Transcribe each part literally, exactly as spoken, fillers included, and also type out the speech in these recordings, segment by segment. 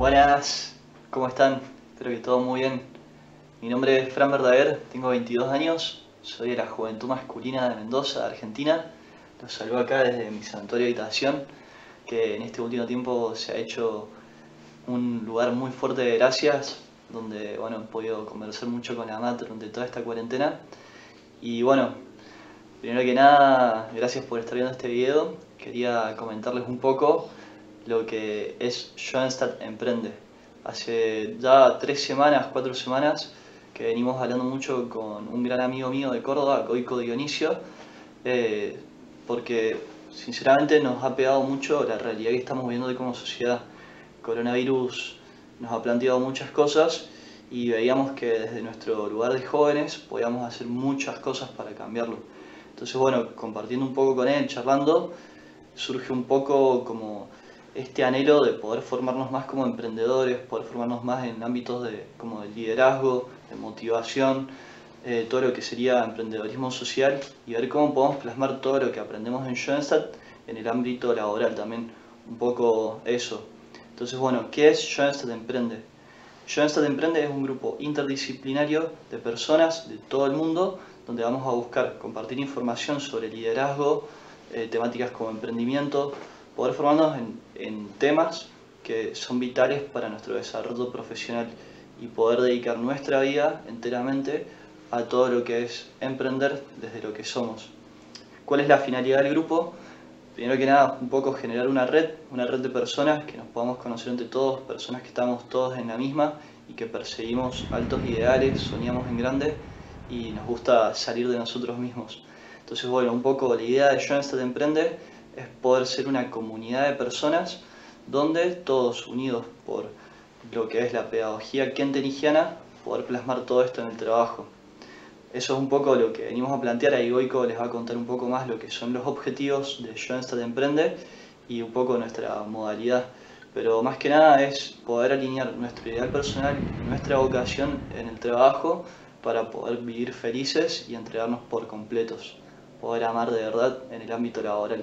Buenas, ¿cómo están? Espero que todo muy bien. Mi nombre es Fran Verdaguer, tengo veintidós años, soy de la Juventud Masculina de Mendoza, Argentina. Los saludo acá desde mi santuario de habitación, que en este último tiempo se ha hecho un lugar muy fuerte de gracias, donde bueno, he podido conversar mucho con la M A T durante toda esta cuarentena. Y bueno, primero que nada, gracias por estar viendo este video. Quería comentarles un poco lo que es Schoenstatt Emprende. Hace ya tres semanas, cuatro semanas, que venimos hablando mucho con un gran amigo mío de Córdoba, Goico Dionisio, eh, porque sinceramente nos ha pegado mucho la realidad que estamos viviendo hoy como sociedad. El coronavirus nos ha planteado muchas cosas y veíamos que desde nuestro lugar de jóvenes podíamos hacer muchas cosas para cambiarlo. Entonces bueno, compartiendo un poco con él, charlando, surge un poco como este anhelo de poder formarnos más como emprendedores, poder formarnos más en ámbitos de, como de liderazgo, de motivación, eh, todo lo que sería emprendedorismo social y ver cómo podemos plasmar todo lo que aprendemos en Schoenstatt en el ámbito laboral también, un poco eso. Entonces bueno, ¿qué es Schoenstatt Emprende? Schoenstatt Emprende es un grupo interdisciplinario de personas de todo el mundo donde vamos a buscar compartir información sobre liderazgo, eh, temáticas como emprendimiento, poder formarnos en, en temas que son vitales para nuestro desarrollo profesional y poder dedicar nuestra vida enteramente a todo lo que es emprender desde lo que somos. ¿Cuál es la finalidad del grupo? Primero que nada, un poco generar una red, una red de personas que nos podamos conocer entre todos, personas que estamos todos en la misma y que perseguimos altos ideales, soñamos en grande y nos gusta salir de nosotros mismos. Entonces, bueno, un poco la idea de Schoenstatt Emprende es poder ser una comunidad de personas donde todos unidos por lo que es la pedagogía kentenigiana, poder plasmar todo esto en el trabajo. Eso es un poco lo que venimos a plantear. Ahí Goico les va a contar un poco más lo que son los objetivos de Schoenstatt Emprende y un poco nuestra modalidad. Pero más que nada es poder alinear nuestro ideal personal, nuestra vocación en el trabajo para poder vivir felices y entregarnos por completos, poder amar de verdad en el ámbito laboral.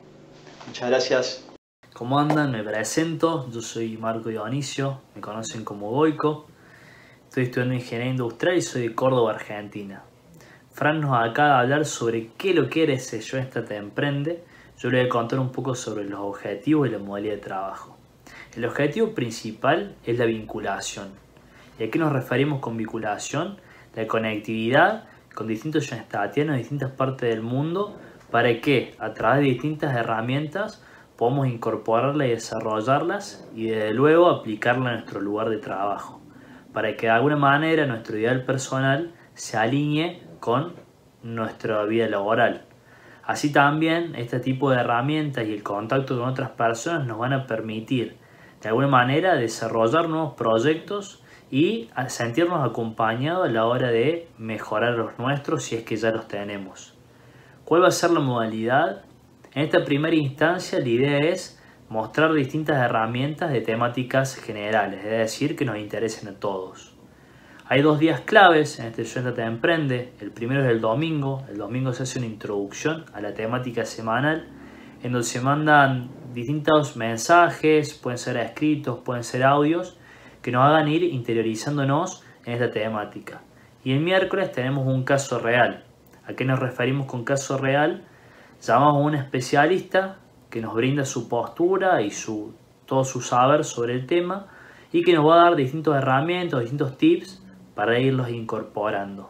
Muchas gracias. ¿Cómo andan? Me presento, yo soy Marco Dionisio, me conocen como Goico. Estoy estudiando Ingeniería Industrial y soy de Córdoba, Argentina. Fran nos acaba de hablar sobre qué es lo que era ese Schoenstatt Emprende. Yo le voy a contar un poco sobre los objetivos y la modalidad de trabajo. El objetivo principal es la vinculación. ¿Y a qué nos referimos con vinculación? La conectividad con distintos schoenstattianos de distintas partes del mundo para que a través de distintas herramientas podamos incorporarlas y desarrollarlas y desde luego aplicarlas a nuestro lugar de trabajo, para que de alguna manera nuestro ideal personal se alinee con nuestra vida laboral. Así también este tipo de herramientas y el contacto con otras personas nos van a permitir de alguna manera desarrollar nuevos proyectos y sentirnos acompañados a la hora de mejorar los nuestros si es que ya los tenemos. ¿Cuál va a ser la modalidad? En esta primera instancia la idea es mostrar distintas herramientas de temáticas generales, es decir, que nos interesen a todos. Hay dos días claves en este Schoenstatt Emprende. El primero es el domingo. El domingo se hace una introducción a la temática semanal en donde se mandan distintos mensajes, pueden ser escritos, pueden ser audios, que nos hagan ir interiorizándonos en esta temática. Y el miércoles tenemos un caso real. ¿A qué nos referimos con caso real? Llamamos a un especialista que nos brinda su postura y su, todo su saber sobre el tema y que nos va a dar distintas herramientas, distintos tips para irlos incorporando.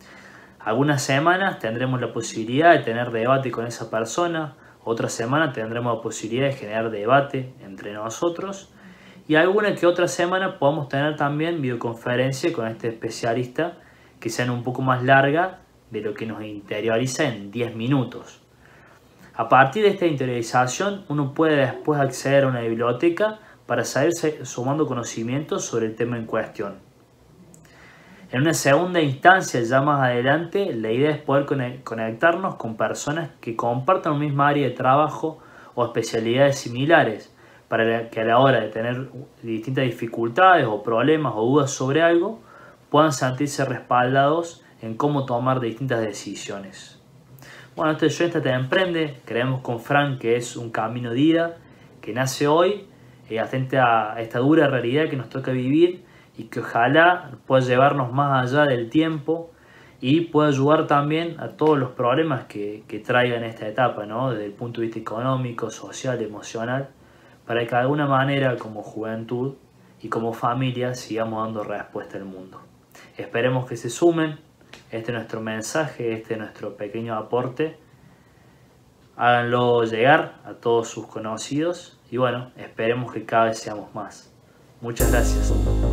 Algunas semanas tendremos la posibilidad de tener debate con esa persona, otras semanas tendremos la posibilidad de generar debate entre nosotros y alguna que otra semana podemos tener también videoconferencia con este especialista que sean un poco más larga de lo que nos interioriza en diez minutos. A partir de esta interiorización uno puede después acceder a una biblioteca para seguir sumando conocimientos sobre el tema en cuestión. En una segunda instancia, ya más adelante, la idea es poder conectarnos con personas que compartan un mismo área de trabajo o especialidades similares, para que a la hora de tener distintas dificultades o problemas o dudas sobre algo, puedan sentirse respaldados en cómo tomar distintas decisiones. Bueno, este Schoenstatt Emprende, creemos con Fran que es un camino de ida que nace hoy eh, atente a esta dura realidad que nos toca vivir y que ojalá pueda llevarnos más allá del tiempo y pueda ayudar también a todos los problemas que, que traigan esta etapa, ¿no? Desde el punto de vista económico, social, emocional, para que de alguna manera como juventud y como familia sigamos dando respuesta al mundo. Esperemos que se sumen, este es nuestro mensaje, este es nuestro pequeño aporte. Háganlo llegar a todos sus conocidos y bueno, esperemos que cada vez seamos más. Muchas gracias.